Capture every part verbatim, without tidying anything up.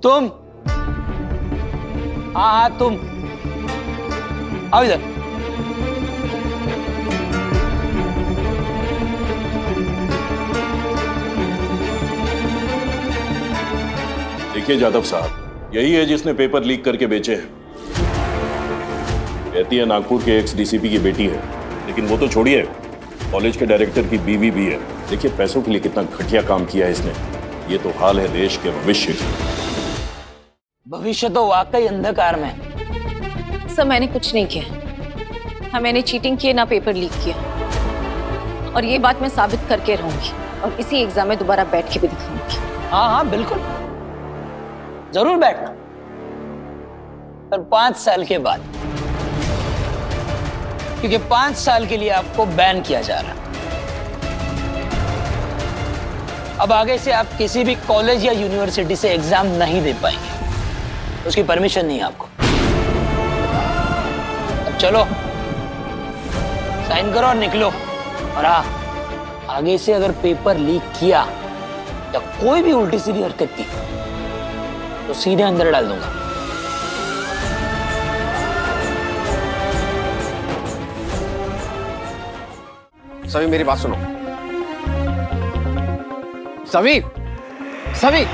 तुम, हाँ हाँ तुम आओ इधर। देखिए जादव साहब, यही है जिसने पेपर लीक करके बेचे हैं। कहती है नागपुर के एक्स डीसीपी की बेटी है, लेकिन वो तो छोड़िए, कॉलेज के डायरेक्टर की बीवी भी है। देखिए पैसों के लिए कितना घटिया काम किया है इसने। ये तो हाल है देश के भविष्य की। भविष्य तो वाकई अंधकार में। सर मैंने कुछ नहीं किया, हाँ मैंने चीटिंग की ना पेपर लीक किया, और ये बात मैं साबित करके रहूंगी और इसी एग्जाम में दोबारा बैठ के भी दिखाऊंगी। हाँ हाँ बिल्कुल, जरूर बैठना, पर पांच साल के बाद, क्योंकि पांच साल के लिए आपको बैन किया जा रहा है। अब आगे से आप किसी भी कॉलेज या यूनिवर्सिटी से एग्जाम नहीं दे पाएंगे, उसकी परमिशन नहीं है आपको। अब चलो साइन करो और निकलो। और हाँ, आगे से अगर पेपर लीक किया या कोई भी उल्टी सीधी हरकत की तो सीधे अंदर डाल दूंगा। सभी मेरी बात सुनो। सभी सभी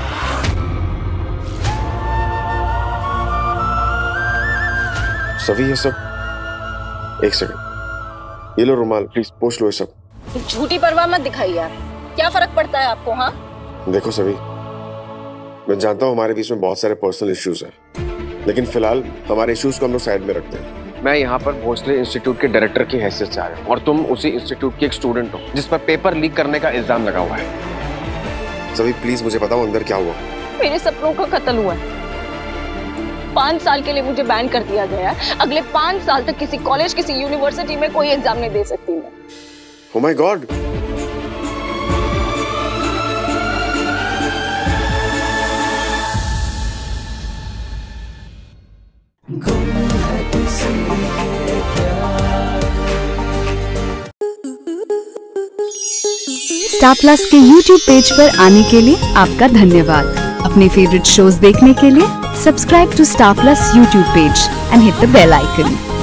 सभी ये सब, एक सेकंड, ये लो रुमाल, प्लीज पोछ लो ये सब। झूठी परवाह मत दिखाइए यार, क्या फर्क पड़ता है आपको? हाँ देखो सभी, मैं जानता हूँ हमारे बीच में बहुत सारे पर्सनल इश्यूज हैं, लेकिन फिलहाल हमारे इश्यूज को हम लोग साइड में रखते हैं। मैं यहाँ पर भोसले इंस्टीट्यूट के डायरेक्टर की हैसियत से आया हूँ और तुम उसी इंस्टीट्यूट की एक स्टूडेंट हो जिस पर पेपर लीक करने का इल्जाम लगा हुआ है। सभी प्लीज मुझे बताओ अंदर क्या हुआ। मेरे सपनों का कत्ल हुआ है। पांच साल के लिए मुझे बैन कर दिया गया है। अगले पांच साल तक किसी कॉलेज, किसी यूनिवर्सिटी में कोई एग्जाम नहीं दे सकती मैं। Oh my God! Star Plus के यूट्यूब पेज पर आने के लिए आपका धन्यवाद। अपने फेवरेट शोज देखने के लिए subscribe to Star Plus YouTube page and hit the bell icon.